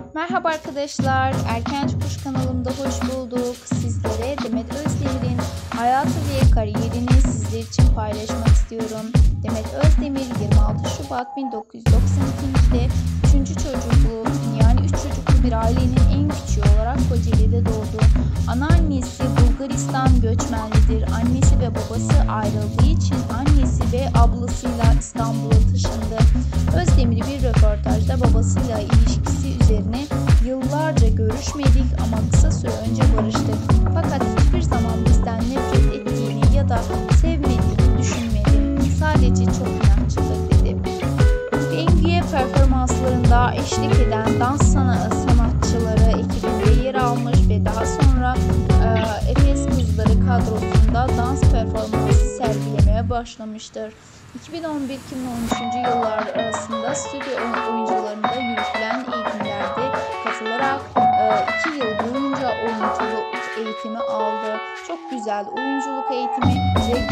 Merhaba arkadaşlar, Erkenci Kuş kanalımda hoş bulduk. Sizlere Demet Özdemir'in hayatı ve kariyerini sizler için paylaşmak istiyorum. Demet Özdemir 26 Şubat 1992'de 3. çocuklu, yani 3 çocuklu bir ailenin en küçüğü olarak Kocaeli'de doğdu. Anneannesi Bulgaristan göçmenlidir. Annesi ve babası ayrıldığı için annesi ve ablasıyla İstanbul'a taşındı. Özdemir bir röportajda babasıyla ilişkisi üzerine "Yıllarca görüşmedik ama kısa süre önce barıştık. Fakat hiçbir zaman bizden nefret ettiğini ya da sevmediğini düşünmedim. Sadece çok inatçıdır" dedi. Bengi'ye performanslarında eşlik eden dans sanatçıları ekibinde yer almış ve daha sonra Efes Kızları kadrosunda dans performansı sergilemeye başlamıştır. 2011-2013 yıllar arasında stüdyo oyuncularında yürütülen eğitimlerde katılarak 2 yıl boyunca oyunculuk eğitimi aldı. Çok güzel oyunculuk eğitimi ve